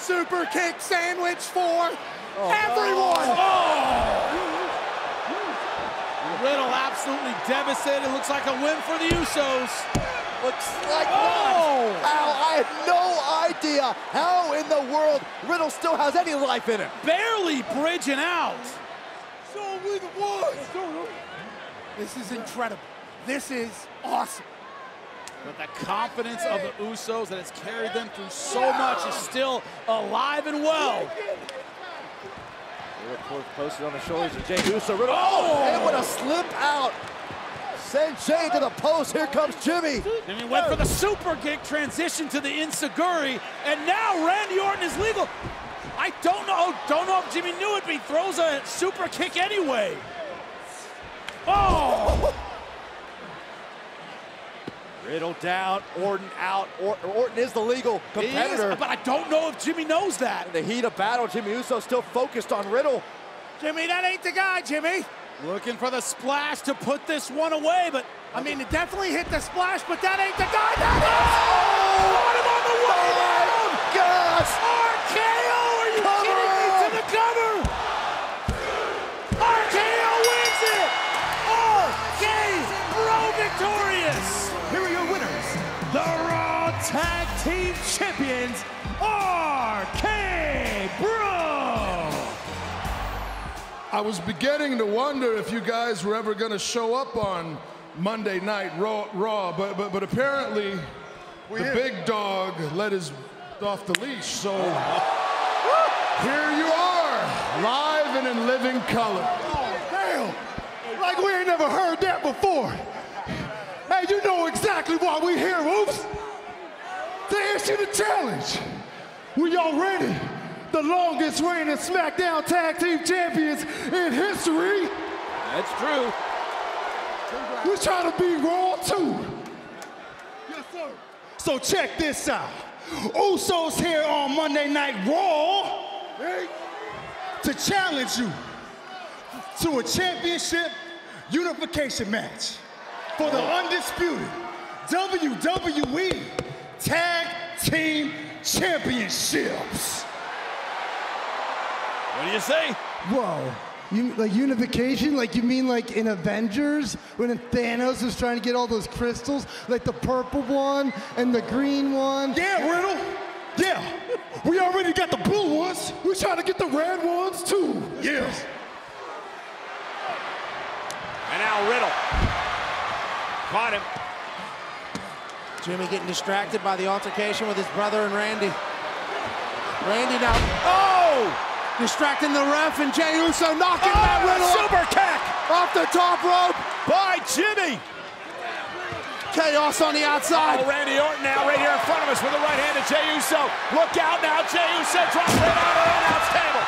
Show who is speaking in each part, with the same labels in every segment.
Speaker 1: Super kick sandwich for everyone.
Speaker 2: Riddle absolutely devastated. Looks like a win for the Usos.
Speaker 3: Looks like one. I had no idea how in the world Riddle still has any life in him.
Speaker 2: Barely bridging out.
Speaker 1: So we the ones. This is incredible. This is awesome.
Speaker 2: But the confidence of the Usos that has carried them through so much is still alive and well.
Speaker 3: Posted on the shoulders of Jey Uso. Riddle, and what a slip out. Send Jey to the post. Here comes Jimmy.
Speaker 2: Jimmy went for the super kick, transition to the Enziguri, and now Randy Orton is legal. I don't know if Jimmy knew it, but he throws a super kick anyway.
Speaker 3: Riddle down, Orton out. Orton is the legal competitor.
Speaker 2: But I don't know if Jimmy knows that.
Speaker 3: In the heat of battle, Jimmy Uso still focused on Riddle.
Speaker 1: Jimmy, that ain't the guy, Jimmy.
Speaker 2: Looking for the splash to put this one away, but
Speaker 1: I mean, it definitely hit the splash, but that ain't the guy. That is!
Speaker 2: Got him on the way down!
Speaker 3: Gosh!
Speaker 2: RKO! Are you kidding me? To the cover! RKO wins it! RK-Bro victorious!
Speaker 4: Here are your winners, the Raw Tag Team Champions, RK-Bro!
Speaker 5: I was beginning to wonder if you guys were ever going to show up on Monday Night Raw, but apparently the big dog let his off the leash. So here you are, live and in living color.
Speaker 4: Oh, damn! Like we ain't never heard that before. Hey, you know exactly why we here, Oops. To answer the challenge. We y'all ready? The longest reigning SmackDown Tag Team Champions in history.
Speaker 3: That's true.
Speaker 4: We're trying to be Raw too. Yes, sir. So check this out. Usos here on Monday Night Raw to challenge you to a championship unification match for the undisputed WWE Tag Team Championships.
Speaker 2: What do you say?
Speaker 6: Whoa. Like unification? Like you mean like in Avengers when Thanos was trying to get all those crystals? Like the purple one and the green one?
Speaker 4: Yeah, Riddle. Yeah. We already got the blue ones. We're trying to get the red ones too. Yeah.
Speaker 7: And now Riddle. Caught him.
Speaker 1: Jimmy getting distracted by the altercation with his brother and Randy. Randy now, distracting the ref, and Jey Uso knocking that Riddle
Speaker 7: Super kick
Speaker 1: off the top rope.
Speaker 7: by Jimmy.
Speaker 1: Chaos on the outside.
Speaker 7: Randy Orton now right here in front of us with the right hand of Jey Uso. Look out now, Jey Uso drops right out of the announce table.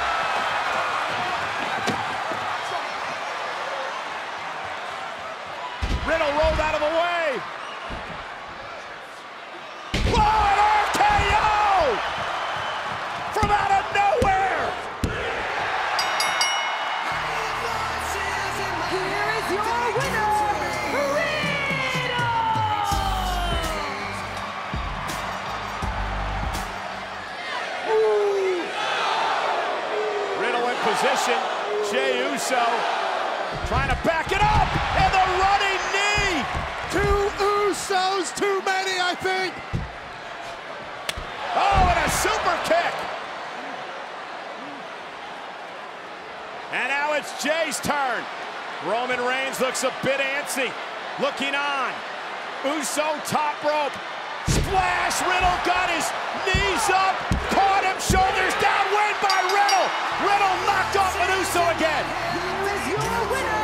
Speaker 7: Riddle rolled out of the way. Whoa, an RKO from out of nowhere.
Speaker 8: Here is your winner,
Speaker 7: Riddle in position. Jey Uso trying to back it up, and the running knee.
Speaker 1: Two Usos, too many, I think.
Speaker 7: Oh, and a super kick. And now it's Jey's turn. Roman Reigns looks a bit antsy. Looking on. Uso top rope. Splash. Riddle got his knees up. Caught him. Shoulders down. Win by Riddle. Riddle knocked off an Uso again.
Speaker 8: Here is your winner,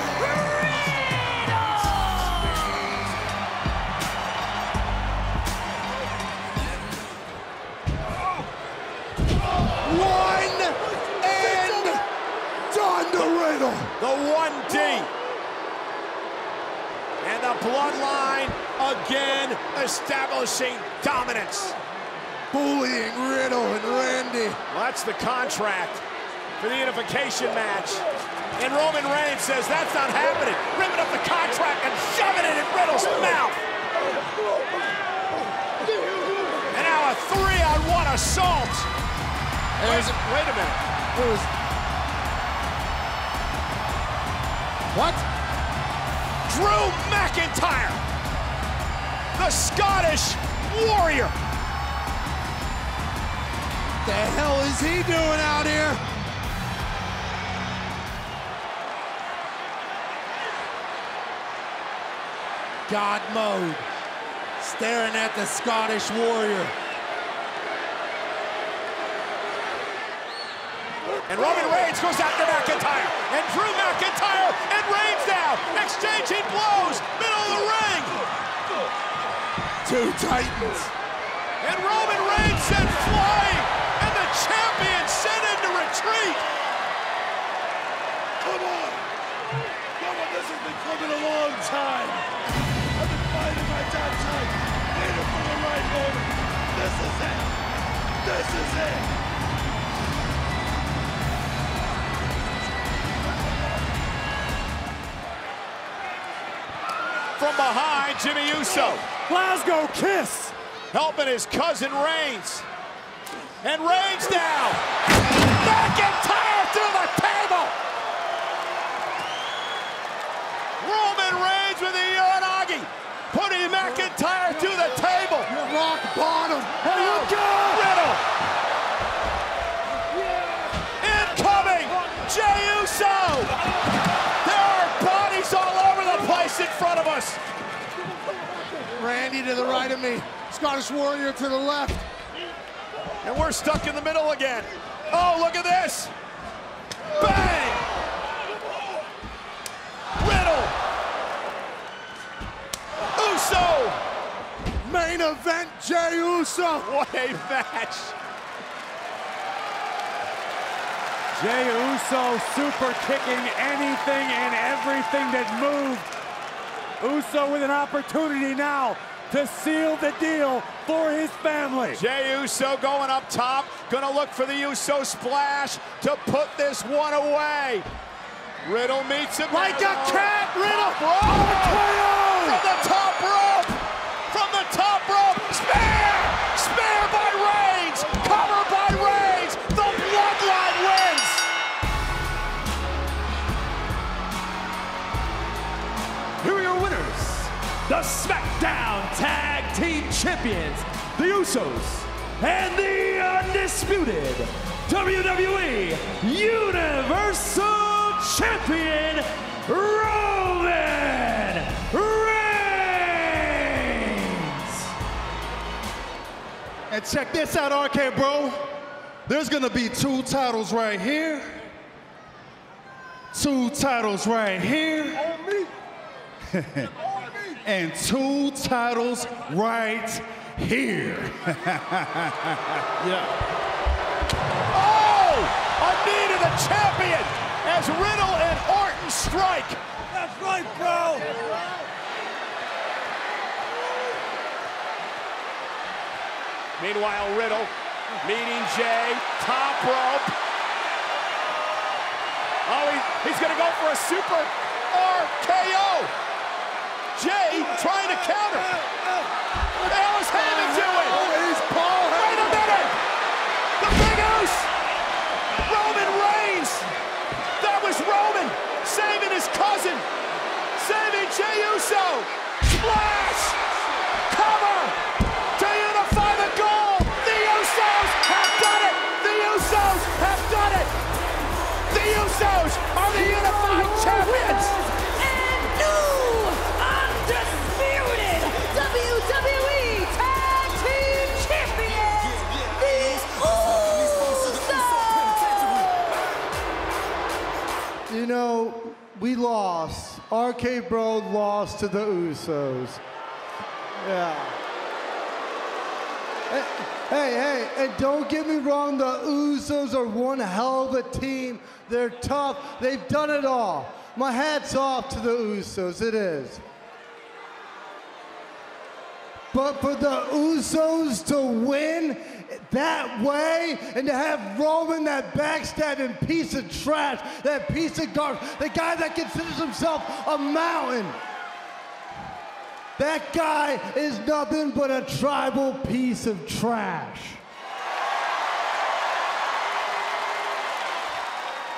Speaker 1: One and done to Riddle.
Speaker 7: The 1D. And the Bloodline again establishing dominance.
Speaker 1: Bullying Riddle and Randy.
Speaker 7: Well, that's the contract for the unification match. And Roman Reigns says that's not happening. Ripping up the contract and shoving it in Riddle's mouth. And now a 3-on-1 assault. Wait a minute.
Speaker 1: What?
Speaker 7: Drew McIntyre, the Scottish Warrior.
Speaker 1: The hell is he doing out here? God mode, staring at the Scottish Warrior.
Speaker 7: And Roman Reigns goes after McIntyre, and Drew McIntyre, and Reigns down, exchanging blows, middle of the ring.
Speaker 1: Two Titans.
Speaker 7: And Roman Reigns sent flying, and the champion sent him to retreat.
Speaker 2: Come on! This has been coming a long time. I've been fighting my time, waiting for the right moment. This is it. This is it.
Speaker 7: From behind, Jimmy Uso.
Speaker 2: Glasgow kiss.
Speaker 7: Helping his cousin Reigns. And Reigns down. McIntyre through the table. Roman Reigns with the Uranagi. Putting McIntyre through the table.
Speaker 1: Rock bottom.
Speaker 7: Here you go. Riddle. Incoming. Jey Uso. There are bodies all over the place in front of us.
Speaker 1: Randy to the right of me. Scottish Warrior to the left.
Speaker 7: And we're stuck in the middle again. Oh, look at this. Bang! Riddle. Uso.
Speaker 1: Main event, Jey Uso.
Speaker 7: What a match.
Speaker 2: Jey Uso super kicking anything and everything that moved. Uso with an opportunity now to seal the deal for his family.
Speaker 7: Jey Uso going up top, gonna look for the Uso splash to put this one away. Riddle meets him
Speaker 1: Like a cat, Riddle.
Speaker 7: From the top rope. From the top rope. Spear! Spear by Reigns. Cover by Reigns. The Bloodline wins.
Speaker 2: Here are your winners, the SmackDown Tag Team Champions, the Usos, and the undisputed WWE Universal Champion, Roman Reigns.
Speaker 4: And check this out, RK Bro. There's gonna be two titles right here. Two titles right here. And two titles right here.
Speaker 7: Yeah. Oh! A knee to the champion as Riddle and Orton strike.
Speaker 2: That's right, bro.
Speaker 7: Meanwhile, Riddle meeting Jey, top rope. Oh, he's gonna go for a super RKO. Jey trying to counter. What the hell is happening to him? Wait a minute! The Big Oos! Roman Reigns! That was Roman saving his cousin, saving Jey Uso. Splash! Cover! To unify the goal! The Usos have done it! The Usos have done it! The Usos are the unified champions!
Speaker 8: And new undisputed WWE Tag Team Champions, the Usos!
Speaker 6: You know, we lost. RK Bro lost to the Usos. Yeah. Hey, and don't get me wrong, the Usos are one hell of a team. They're tough. They've done it all. My hat's off to the Usos, it is. But for the Usos to win that way and to have Roman, that backstabbing piece of trash, that piece of garbage, the guy that considers himself a mountain, that guy is nothing but a tribal piece of trash.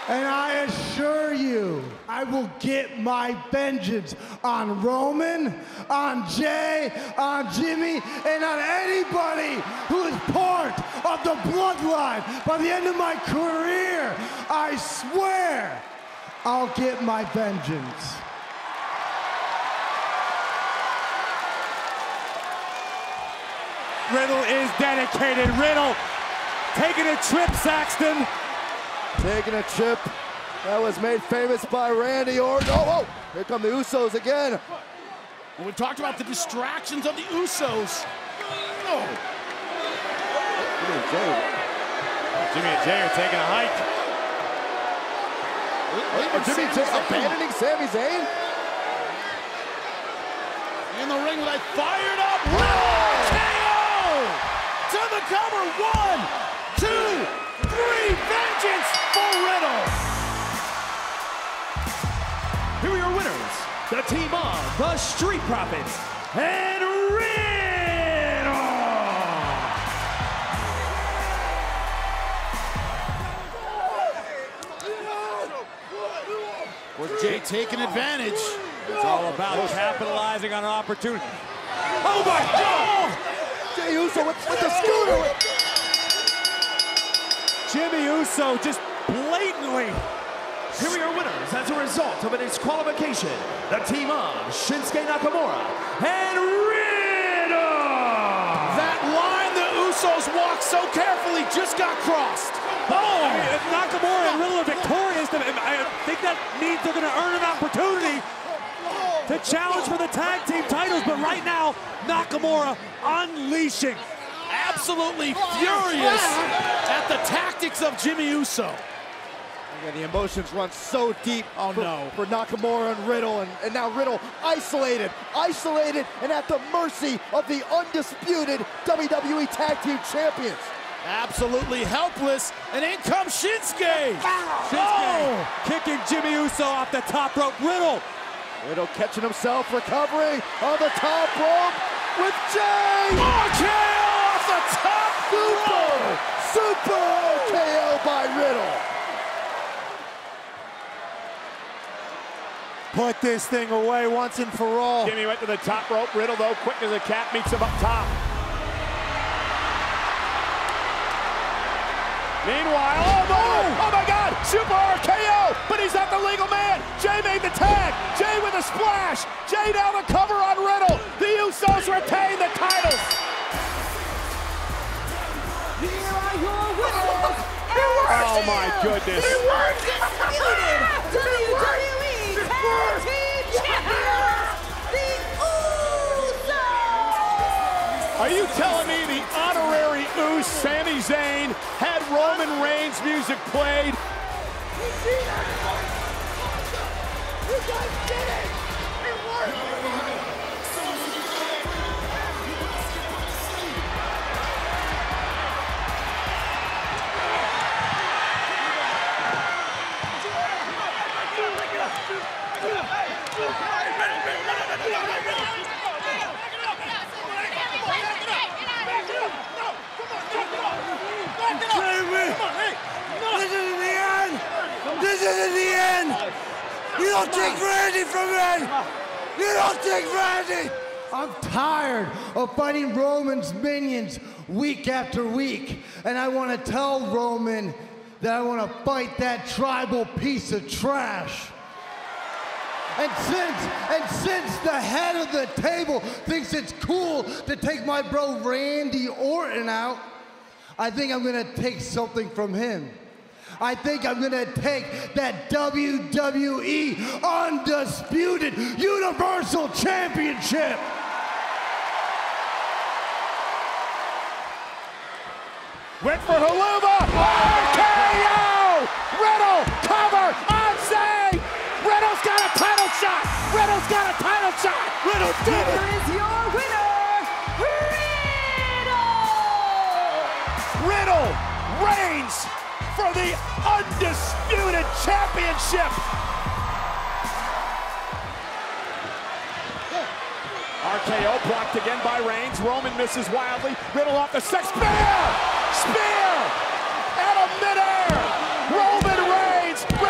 Speaker 6: And I assure you, I will get my vengeance on Roman, on Jay, on Jimmy, and on anybody who is part of the Bloodline. By the end of my career, I swear I'll get my vengeance.
Speaker 2: Riddle is dedicated. Riddle taking a trip, Saxton.
Speaker 3: Taking a trip that was made famous by Randy Orton. Oh, here come the Usos again.
Speaker 1: Well, we talked about the distractions of the Usos. Oh.
Speaker 7: Jimmy and Jay are taking a hike.
Speaker 3: Jimmy and Jay abandoning Sami Zayn?
Speaker 1: In the ring with a fired up KO! To the cover, 1, 2, 3, vengeance for Riddle!
Speaker 9: Here are your winners, the team of the Street Profits and Riddle!
Speaker 1: Was Jay taking advantage?
Speaker 2: It's all about capitalizing on an opportunity. Oh my God!
Speaker 3: Jey Uso with the scooter!
Speaker 2: Jimmy Uso just blatantly.
Speaker 9: Here are your winners as a result of a disqualification, the team of Shinsuke Nakamura and Riddle!
Speaker 1: That line the Usos walked so carefully just got crossed.
Speaker 2: Oh! I mean, if Nakamura and Riddle are victorious, then I think that means they're going to earn an opportunity to challenge for the tag team titles, but right now, Nakamura unleashing.
Speaker 1: Absolutely furious at the tactics of Jimmy Uso.
Speaker 3: Yeah, the emotions run so deep for Nakamura and Riddle, and now Riddle isolated and at the mercy of the undisputed WWE Tag Team Champions.
Speaker 1: Absolutely helpless, and in comes Shinsuke.
Speaker 2: Shinsuke kicking Jimmy Uso off the top rope.
Speaker 3: Riddle catching himself, recovering on the top rope with Jay.
Speaker 1: RKO off the top rope.
Speaker 3: Super RKO by Riddle.
Speaker 1: Put this thing away once and for all.
Speaker 7: Jimmy went to the top rope. Riddle, though, quick as a cat, meets him up top. Meanwhile, oh my God, Super RKO, but he's not the legal man. Jay made the tag. Jay with a splash. Jay now the cover on Riddle. The Usos retain the titles.
Speaker 8: Here are your winners.
Speaker 7: Oh my goodness.
Speaker 8: Undisputed WWE Tag Team Champions, the Usos.
Speaker 7: Are you telling me the honorary Usos, Sami Zayn, had Roman Reigns music played?
Speaker 8: You guys did it! It worked!
Speaker 6: This isn't the end! You don't take Randy from me! You don't take Randy! I'm tired of fighting Roman's minions week after week. And I want to tell Roman that I want to fight that tribal piece of trash. And since the head of the table thinks it's cool to take my bro Randy Orton out, I think I'm gonna take something from him. I think I'm gonna take that WWE Undisputed Universal Championship.
Speaker 7: Went for Haluva. RKO! Riddle, cover on Zayn. Riddle's got a title shot. Riddle's got a title shot. Riddle did it.
Speaker 8: Here is your winner, Riddle!
Speaker 7: Riddle reigns for the Undisputed Championship. RKO blocked again by Reigns. Roman misses wildly. Riddle off the sex spear! Spear! Out of midair! Roman Reigns!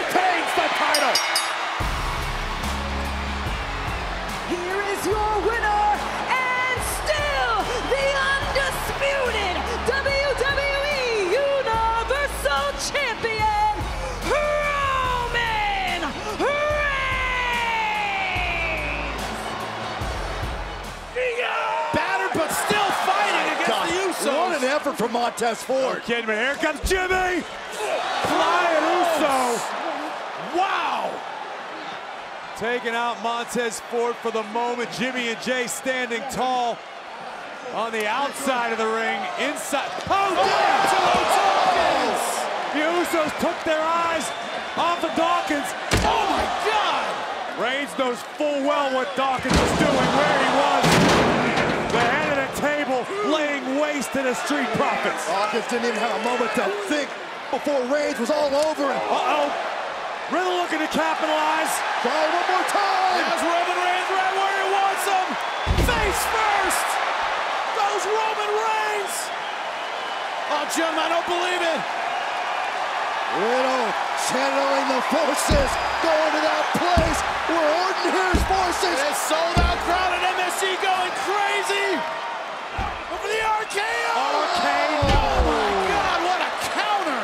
Speaker 3: an effort from Montez Ford.
Speaker 2: No kidding me. Here comes Jimmy. Flying Uso. Wow. Taking out Montez Ford for the moment. Jimmy and Jay standing tall on the outside of the ring. Inside. Oh, Dawkins! The Usos took their eyes off of Dawkins. Oh, my God! Reigns knows full well what Dawkins was doing, where he was. The head of the table laying waste to the Street Profits.
Speaker 3: Dawkins didn't even have a moment to think before Reigns was all over him.
Speaker 2: Uh-oh. Riddle looking to capitalize.
Speaker 3: Try one more time.
Speaker 1: There's Roman Reigns right where he wants him. Face first. Goes Roman Reigns. Oh, Jim, I don't believe it.
Speaker 3: Riddle channeling the forces, going to that place where Orton hears voices.
Speaker 1: This sold-out crowd at MSG going crazy. Over the RKO.
Speaker 2: RKO.
Speaker 1: Oh, my God, what a counter.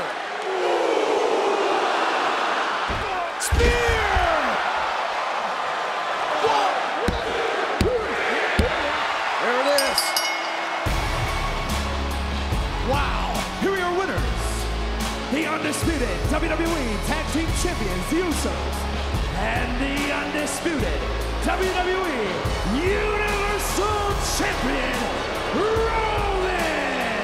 Speaker 1: Spear. Whoa.
Speaker 3: There it is.
Speaker 9: Wow. Here are your winners. The undisputed WWE Tag Team Champions, the Usos, and the undisputed WWE Universal Champion, Roman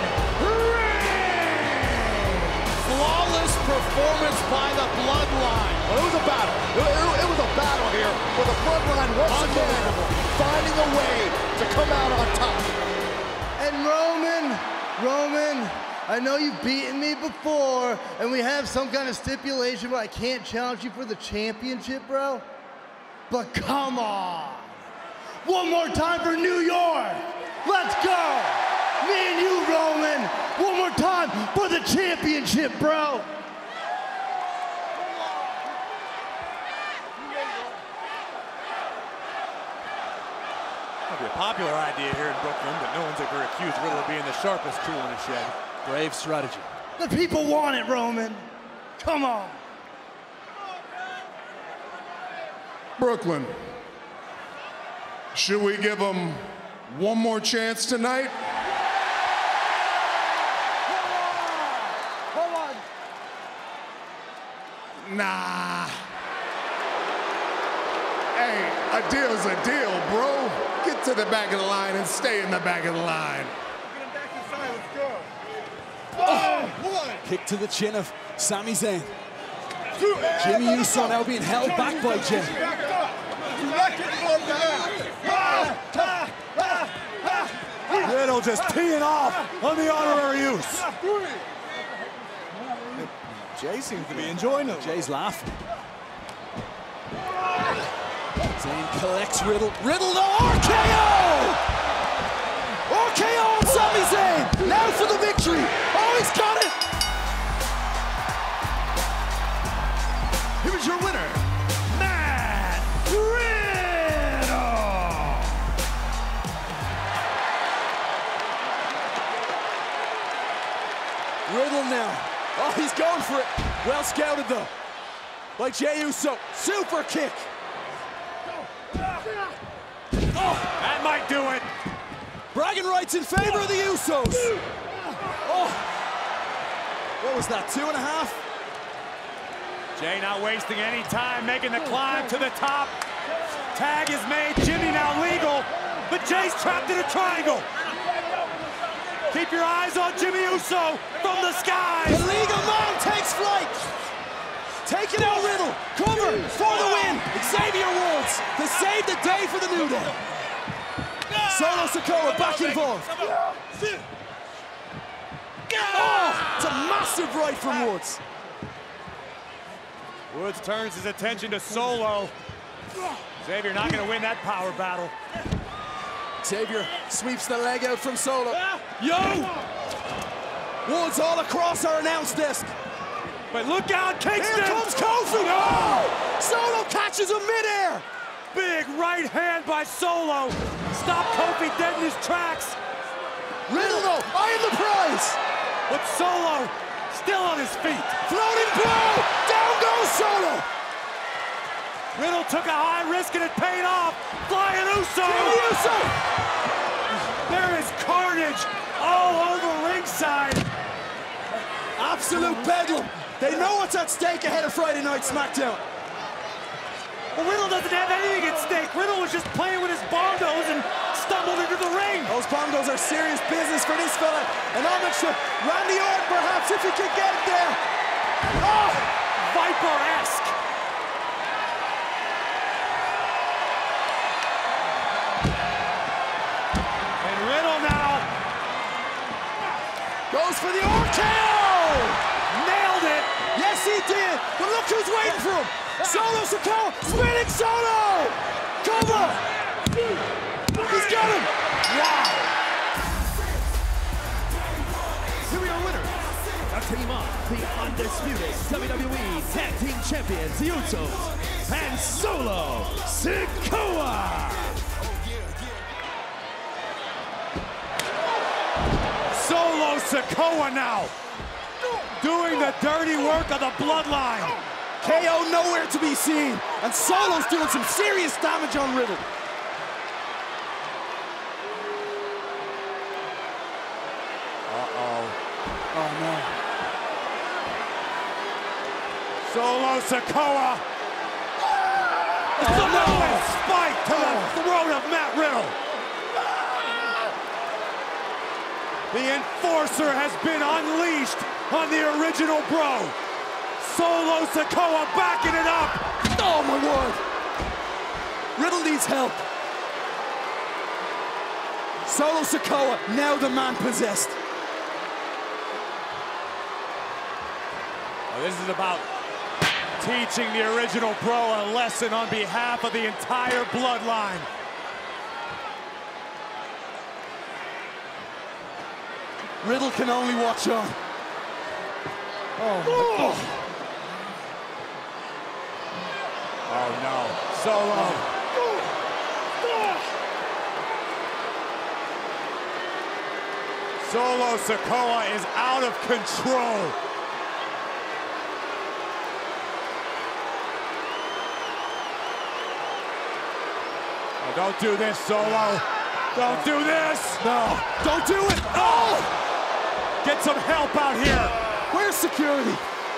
Speaker 9: Reigns.
Speaker 1: Flawless performance by the Bloodline.
Speaker 3: Well, it was a battle. It was a battle here where the Bloodline once again finding a way to come out on top.
Speaker 6: And Roman, I know you've beaten me before, and we have some kind of stipulation where I can't challenge you for the championship, bro. But come on. One more time for New York. Let's go. Me and you, Roman. One more time for the championship, bro.
Speaker 2: Might be a popular idea here in Brooklyn, but no one's ever accused Riddle of being the sharpest tool in the shed.
Speaker 3: Brave strategy.
Speaker 6: The people want it, Roman. Come on.
Speaker 5: Brooklyn, should we give them one more chance tonight?
Speaker 6: Hold on.
Speaker 5: Nah. Hey, a deal's a deal, bro. Get to the back of the line and stay in the back of the line.
Speaker 10: Kick to the chin of Sami Zayn. Jimmy Uso now being held back by Jay.
Speaker 2: Riddle just teeing off on the honorary use.
Speaker 10: Jay seems to be enjoying it. Jay's laughing. Zayn collects Riddle. Riddle, the RKO! RKO on Sami Zayn! Now for the victory! Oh, he's got it!
Speaker 9: Here's your winner, Matt Riddle.
Speaker 10: Riddle now. Oh, he's going for it. Well scouted, though, by Jey Uso. Super kick.
Speaker 2: Oh, that might do it.
Speaker 10: Bragging rights in favor of the Usos. Oh, what was that, 2.5?
Speaker 2: Jay not wasting any time, making the climb to the top. Tag is made, Jimmy now legal, but Jay's trapped in a triangle. Keep your eyes on Jimmy Uso from the skies.
Speaker 10: The legal man takes flight. Taking out Riddle, cover for the win. Xavier Woods to save the day for the New Day. Solo Sikoa back involved. Oh, it's a massive right from Woods.
Speaker 2: Woods turns his attention to Solo. Xavier not going to win that power battle.
Speaker 10: Xavier sweeps the leg out from Solo. Yo! Woods all across our announce desk.
Speaker 2: But look out, Kingston!
Speaker 10: Here comes Kofi!
Speaker 2: No!
Speaker 10: Solo catches him midair!
Speaker 2: Big right hand by Solo. Stop Kofi dead in his tracks.
Speaker 10: Riddle, though, eyeing the prize!
Speaker 2: But Solo still on his feet.
Speaker 10: Floating blow! Down goes Solo!
Speaker 2: Riddle took a high risk and it paid off. Flying Uso!
Speaker 10: Jimmy Uso!
Speaker 2: There is carnage all over ringside.
Speaker 10: absolute bedlam. They know what's at stake ahead of Friday Night SmackDown.
Speaker 2: Well, Riddle doesn't have anything at stake. Riddle was just playing with his bongos and stumbled into the ring.
Speaker 10: Those bongos are serious business for this fella. An homage to Randy Orton, perhaps, if he could get it there.
Speaker 2: Oh, Viper-esque. And Riddle now
Speaker 10: goes for the RKO.
Speaker 2: nailed it.
Speaker 10: Yes, he did. But look who's waiting for him. Solo Sikoa, spinning Solo. Cover. He's got him.
Speaker 9: Wow. Here we are, winners. A team of the undisputed WWE Tag Team Champions, the Usos, and Solo Sikoa.
Speaker 2: Solo Sikoa now doing the dirty work of the Bloodline.
Speaker 10: KO nowhere to be seen, and Solo's doing some serious damage on Riddle.
Speaker 2: Oh no. Solo Sikoa. Oh no! Spike to the throat of Matt Riddle. The Enforcer has been unleashed on the original Bro. Solo Sikoa backing it up.
Speaker 10: Oh my word. Riddle needs help. Solo Sikoa, now the man possessed.
Speaker 2: Well, this is about teaching the original Bro a lesson on behalf of the entire Bloodline.
Speaker 10: Riddle can only watch on.
Speaker 2: Oh no, Solo. Solo Sikoa is out of control. Oh, don't do this, Solo. Don't do this.
Speaker 10: No, don't do it. Oh!
Speaker 2: Get some help out here.
Speaker 10: Where's security?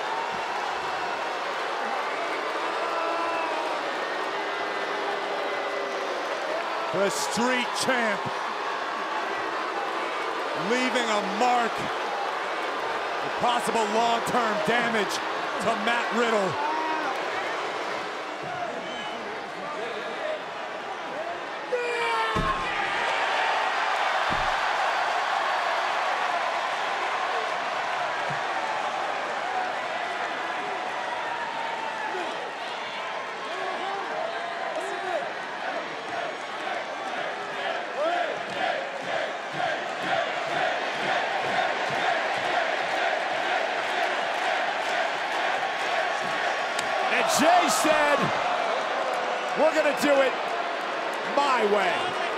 Speaker 2: The street champ leaving a mark with possible long-term damage to Matt Riddle.
Speaker 7: Jay said, we're gonna do it my way.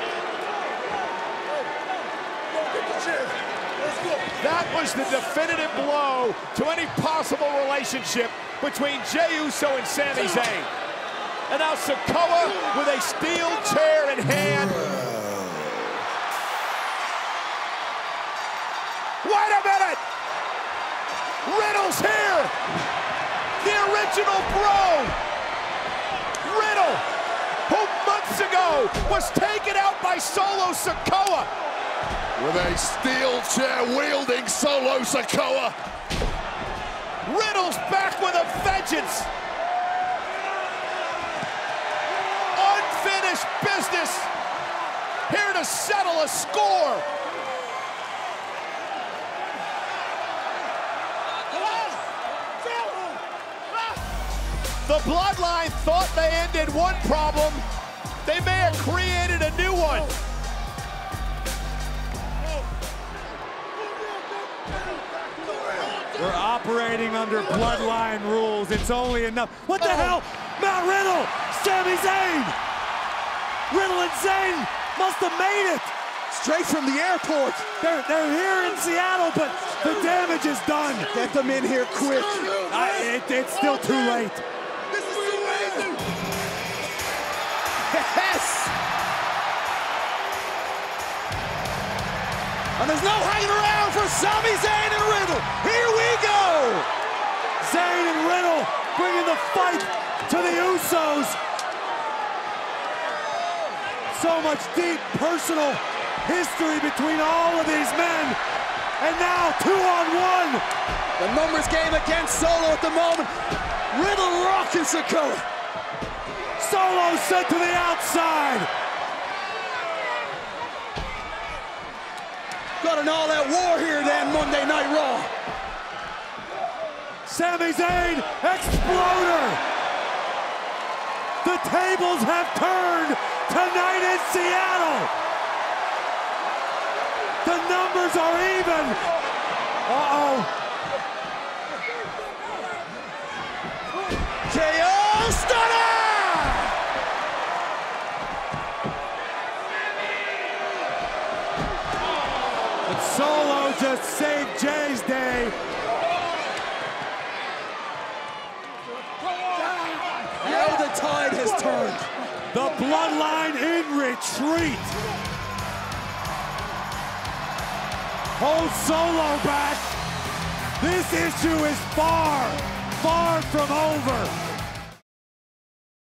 Speaker 7: That was the definitive blow to any possible relationship between Jey Uso and Sami Zayn. And now Sikoa with a steel chair in hand. Wait a minute! Riddle's here! The original Bro, Riddle, who months ago was taken out by Solo Sikoa.
Speaker 5: With a steel chair wielding Solo Sikoa.
Speaker 7: Riddle's back with a vengeance. Unfinished business, here to settle a score. The Bloodline thought they ended one problem. They may have created a new one.
Speaker 2: We're operating under Bloodline rules. It's only enough. What the hell? Matt Riddle, Sami Zayn. Riddle and Zayn must have made it.
Speaker 10: Straight from the airport.
Speaker 2: They're here in Seattle, but the damage is done.
Speaker 10: Get them in here quick.
Speaker 2: It's still too late.
Speaker 10: Yes! And there's no hanging around. for Sami Zayn and Riddle. Here we go.
Speaker 2: Zayn and Riddle bringing the fight to the Usos. So much deep personal history between all of these men. And now 2-on-1.
Speaker 10: The numbers game against Solo at the moment. Riddle rocking Sikoa.
Speaker 2: Solo sent to the outside.
Speaker 10: Got an all-out war here then, Monday Night Raw.
Speaker 2: Sami Zayn, exploder. The tables have turned tonight in Seattle. The numbers are even. Uh-oh.
Speaker 10: KO stunner!
Speaker 2: But Solo just saved Jay's day.
Speaker 10: Now the tide has turned.
Speaker 2: The Bloodline in retreat. Hold Solo back. This issue is far, far from over.